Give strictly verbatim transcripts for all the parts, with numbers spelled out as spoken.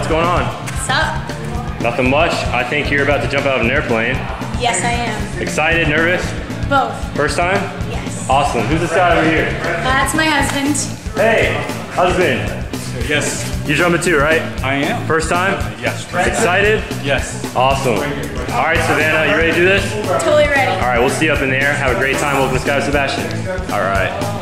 what's going on? What's up? Nothing much. I think you're about to jump out of an airplane. Yes, I am. Excited, nervous? Both. First time? Yes. Awesome. Who's this guy over here? Uh, that's my husband. Hey, husband. Yes, You're jumping too, right? I am. First time? Yes. Excited? Yes. Awesome. All right, Savannah, you ready to do this? Totally ready. All right, we'll see you up in the air. Have a great time. Welcome to Sky with Sebastian. All right.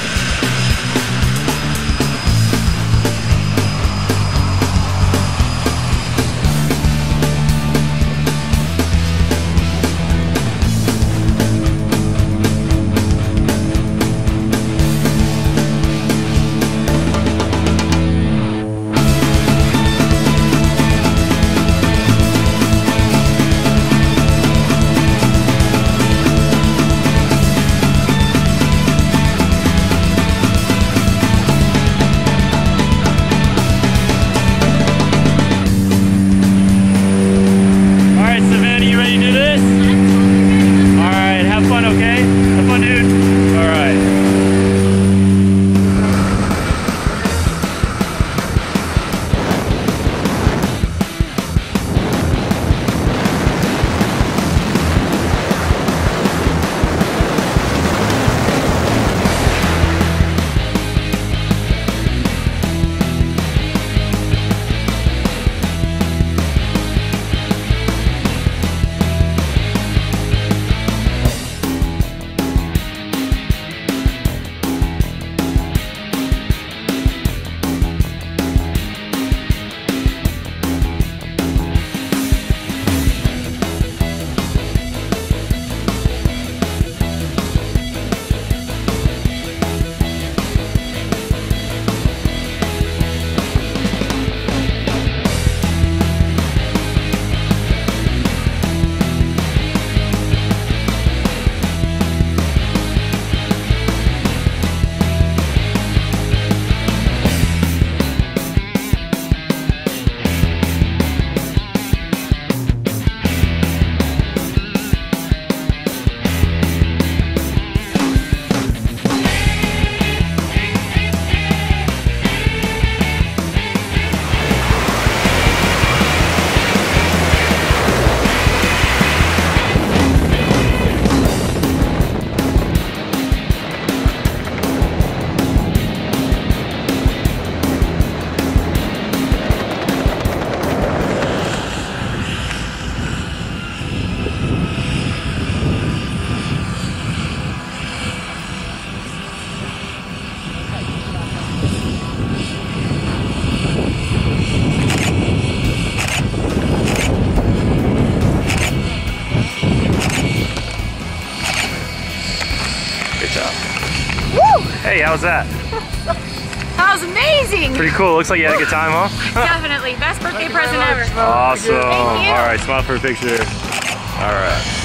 Hey, how was that? That was amazing. Pretty cool. Looks like you had a good time, huh? Definitely. Best birthday present ever. Awesome. Thank you. All right, smile for a picture. All right.